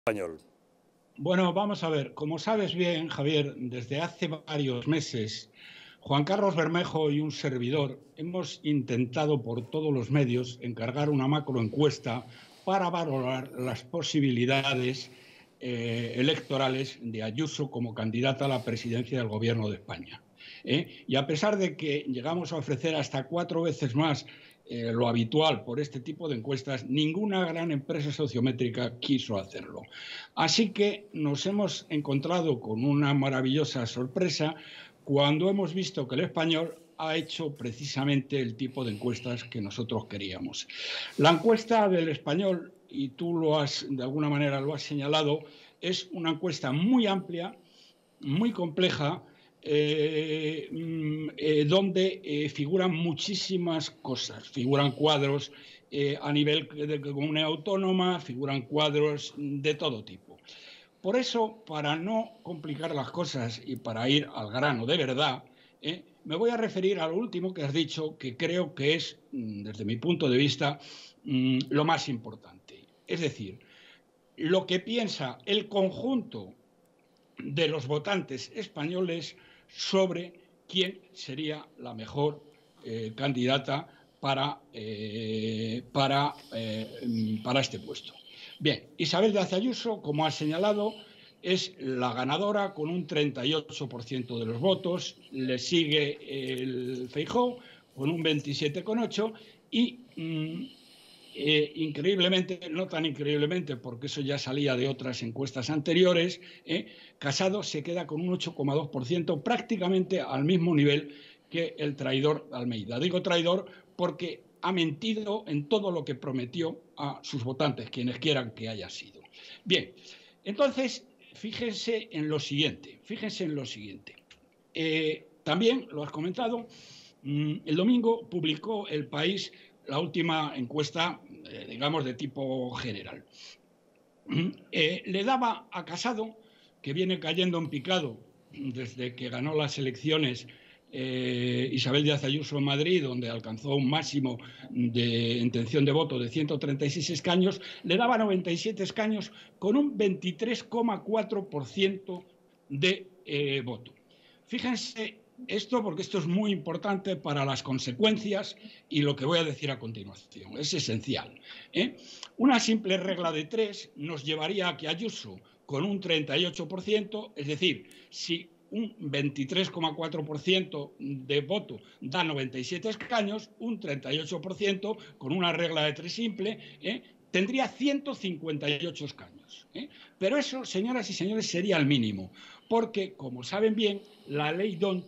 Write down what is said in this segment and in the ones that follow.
Español. Bueno, vamos a ver. Como sabes bien, Javier, desde hace varios meses, Juan Carlos Bermejo y un servidor hemos intentado por todos los medios encargar una macroencuesta para valorar las posibilidades electorales de Ayuso como candidata a la presidencia del Gobierno de España. Y a pesar de que llegamos a ofrecer hasta 4 veces más lo habitual por este tipo de encuestas, ninguna gran empresa sociométrica quiso hacerlo. Así que nos hemos encontrado con una maravillosa sorpresa cuando hemos visto que El Español ha hecho precisamente el tipo de encuestas que nosotros queríamos. La encuesta del Español, y tú de alguna manera lo has señalado, es una encuesta muy amplia, muy compleja, donde figuran muchísimas cosas. Figuran cuadros a nivel de comunidad autónoma, figuran cuadros de todo tipo. Por eso, para no complicar las cosas y para ir al grano de verdad, me voy a referir a lo último que has dicho, que creo que es, desde mi punto de vista, lo más importante. Es decir, lo que piensa el conjunto de los votantes españoles sobre quién sería la mejor candidata para este puesto. Bien, Isabel Díaz Ayuso, como ha señalado, es la ganadora con un 38% de los votos, le sigue el Feijóo con un 27,8% y increíblemente, no tan increíblemente, porque eso ya salía de otras encuestas anteriores, Casado se queda con un 8,2%, prácticamente al mismo nivel que el traidor Almeida. Digo traidor porque ha mentido en todo lo que prometió a sus votantes, quienes quieran que haya sido. Bien, entonces, fíjense en lo siguiente. También, lo has comentado, el domingo publicó El País la última encuesta, digamos, de tipo general. Le daba a Casado, que viene cayendo en picado desde que ganó las elecciones Isabel Díaz Ayuso en Madrid, donde alcanzó un máximo de intención de voto de 136 escaños, le daba 97 escaños con un 23,4% de voto. Fíjense esto, porque esto es muy importante para las consecuencias y lo que voy a decir a continuación. Es esencial. Una simple regla de 3 nos llevaría a que Ayuso, con un 38%, es decir, si un 23,4% de voto da 97 escaños, un 38% con una regla de 3 simple, tendría 158 escaños. Pero eso, señoras y señores, sería el mínimo, porque, como saben bien, la ley DONT,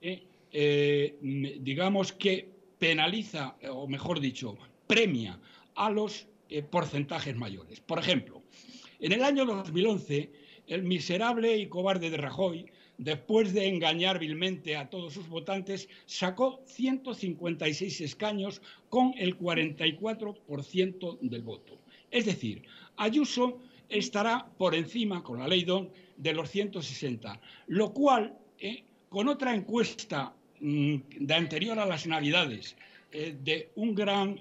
digamos que penaliza, o mejor dicho, premia a los porcentajes mayores. Por ejemplo, en el año 2011, el miserable y cobarde de Rajoy, después de engañar vilmente a todos sus votantes, sacó 156 escaños con el 44% del voto. Es decir, Ayuso estará por encima, con la ley DONT, de los 160, lo cual, con otra encuesta de anterior a las Navidades, de un gran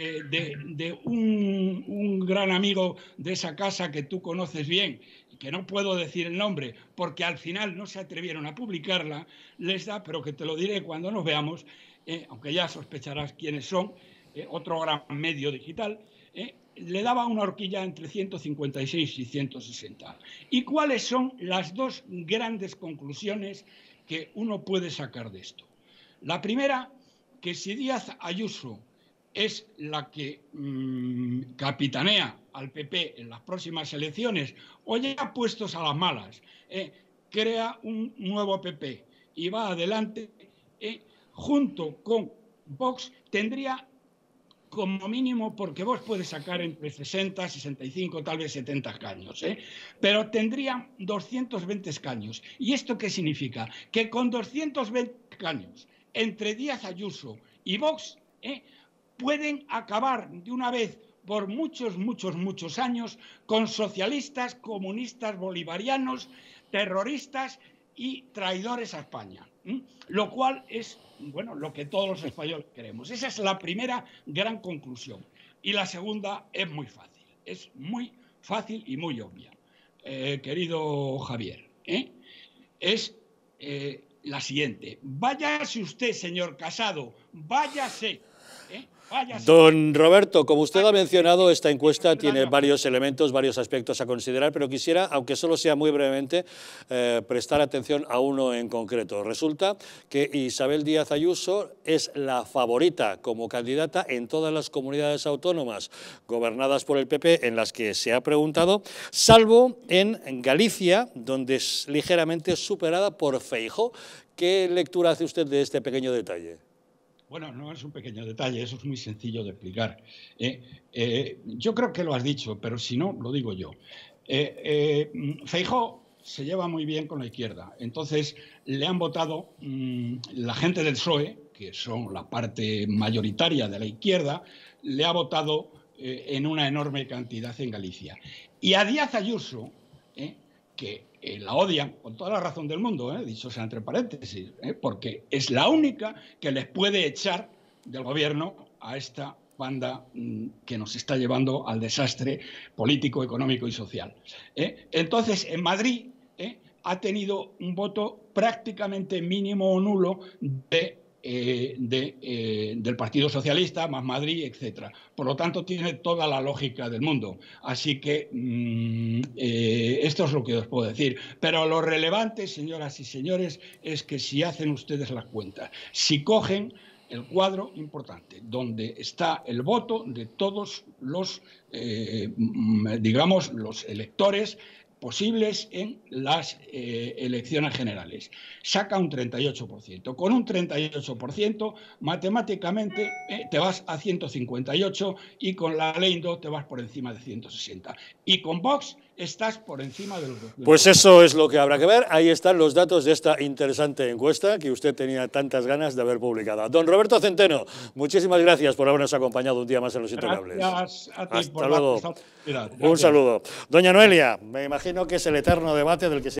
amigo de esa casa que tú conoces bien, que no puedo decir el nombre porque al final no se atrevieron a publicarla, les da, pero que te lo diré cuando nos veamos, aunque ya sospecharás quiénes son, otro gran medio digital, le daba una horquilla entre 156 y 160. ¿Y cuáles son las dos grandes conclusiones que uno puede sacar de esto? La primera, que si Díaz Ayuso es la que capitanea al PP en las próximas elecciones, o ya puestos a las malas, crea un nuevo PP y va adelante, junto con Vox, tendría como mínimo, porque Vox puede sacar entre 60, 65, tal vez 70 escaños, pero tendría 220 escaños. ¿Y esto qué significa? Que con 220 escaños entre Díaz Ayuso y Vox, pueden acabar de una vez por muchos, muchos, muchos años con socialistas, comunistas, bolivarianos, terroristas y traidores a España. Lo cual es, bueno, lo que todos los españoles queremos. Esa es la primera gran conclusión. Y la segunda es muy fácil y muy obvia. querido Javier, es la siguiente. Váyase usted, señor Casado, váyase. Don Roberto, como usted ha mencionado, esta encuesta tiene varios elementos, varios aspectos a considerar, pero quisiera, aunque solo sea muy brevemente, prestar atención a uno en concreto. Resulta que Isabel Díaz Ayuso es la favorita como candidata en todas las comunidades autónomas gobernadas por el PP en las que se ha preguntado, salvo en Galicia, donde es ligeramente superada por Feijóo. ¿Qué lectura hace usted de este pequeño detalle? Bueno, no es un pequeño detalle, eso es muy sencillo de explicar. Yo creo que lo has dicho, pero si no, lo digo yo. Feijóo se lleva muy bien con la izquierda, entonces le han votado la gente del PSOE, que son la parte mayoritaria de la izquierda, le ha votado en una enorme cantidad en Galicia. Y a Díaz Ayuso, que la odian con toda la razón del mundo, dicho sea entre paréntesis, porque es la única que les puede echar del gobierno a esta banda que nos está llevando al desastre político, económico y social. Entonces, en Madrid ha tenido un voto prácticamente mínimo o nulo del Partido Socialista, más Madrid, etcétera. Por lo tanto, tiene toda la lógica del mundo. Así que esto es lo que os puedo decir. Pero lo relevante, señoras y señores, es que si hacen ustedes las cuentas, si cogen el cuadro importante, donde está el voto de todos los, digamos, los electores posibles en las elecciones generales. Saca un 38%. Con un 38%, matemáticamente te vas a 158 y con la ley 2 te vas por encima de 160. Y con Vox estás por encima de los 200. Pues eso es lo que habrá que ver. Ahí están los datos de esta interesante encuesta que usted tenía tantas ganas de haber publicado. Don Roberto Centeno, muchísimas gracias por habernos acompañado un día más en Los Intocable. Gracias a ti. Hasta luego. Gracias. Un saludo. Doña Noelia, me imagino que es el eterno debate del que se